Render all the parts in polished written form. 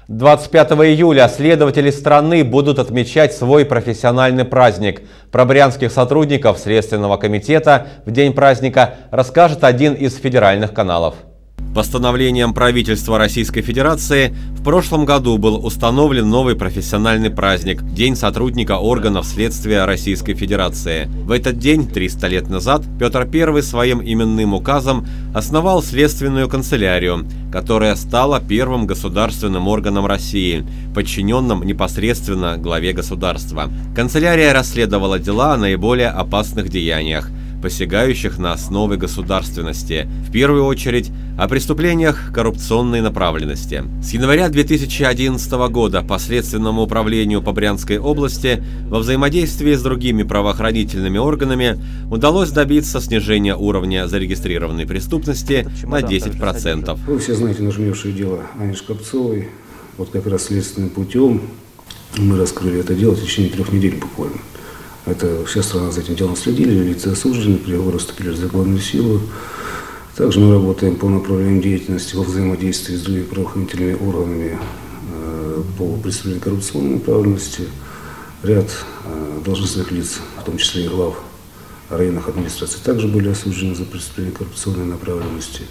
25 июля следователи страны будут отмечать свой профессиональный праздник. Про брянских сотрудников Следственного комитета в день праздника расскажет один из федеральных каналов. Постановлением правительства Российской Федерации в прошлом году был установлен новый профессиональный праздник – День сотрудника органов следствия Российской Федерации. В этот день, 300 лет назад, Петр I своим именным указом основал Следственную канцелярию, которая стала первым государственным органом России, подчиненным непосредственно главе государства. Канцелярия расследовала дела о наиболее опасных деяниях, посягающих на основы государственности, в первую очередь о преступлениях коррупционной направленности. С января 2011 года по Следственному управлению по Брянской области во взаимодействии с другими правоохранительными органами удалось добиться снижения уровня зарегистрированной преступности на 10%. Вы все знаете нашумевшее дело Ани Шкапцовой. Вот как раз следственным путем мы раскрыли это дело в течение 3 недель буквально. Это вся страна за этим делом следили, лица осуждены, приговоры вступили в законную силу. Также мы работаем по направлению деятельности во взаимодействии с другими правоохранительными органами по преступлению коррупционной направленности. Ряд должностных лиц, в том числе и глав районных администраций, также были осуждены за преступление коррупционной направленности.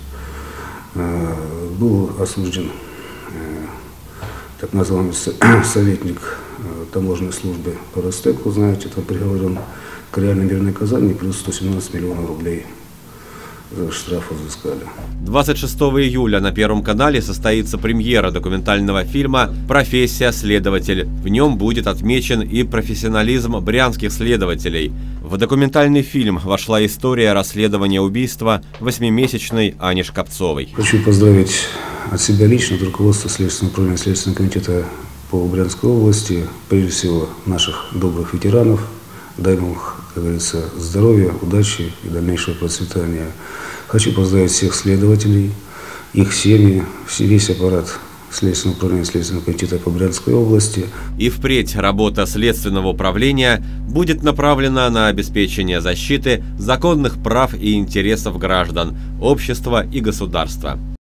Был осужден так называемый советник таможенной службы по Ростеку, знаете, там приговорен к реальной мирной наказанию, плюс 117 миллионов рублей штрафа взыскали. 26 июля на Первом канале состоится премьера документального фильма «Профессия следователь». В нем будет отмечен и профессионализм брянских следователей. В документальный фильм вошла история расследования убийства 8-месячной Ани Шкапцовой. Хочу поздравить от себя лично, от руководства Следственного управления Следственного комитета по Брянской области, прежде всего наших добрых ветеранов. Дай им, как говорится, здоровья, удачи и дальнейшего процветания. Хочу поздравить всех следователей, их семьи, весь аппарат Следственного управления Следственного комитета по Брянской области. И впредь работа Следственного управления будет направлена на обеспечение защиты законных прав и интересов граждан, общества и государства.